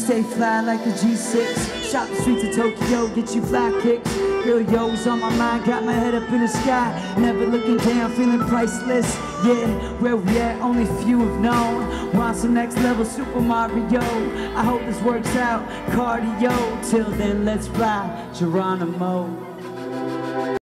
stay fly like a G6. Shop the streets of Tokyo, get you fly kicks. Girl, yo, it's on my mind, got my head up in the sky. Never looking down, feeling priceless. Yeah, where we at, only few have known. Want some next level Super Mario. I hope this works out, cardio. Till then, let's fly, Geronimo.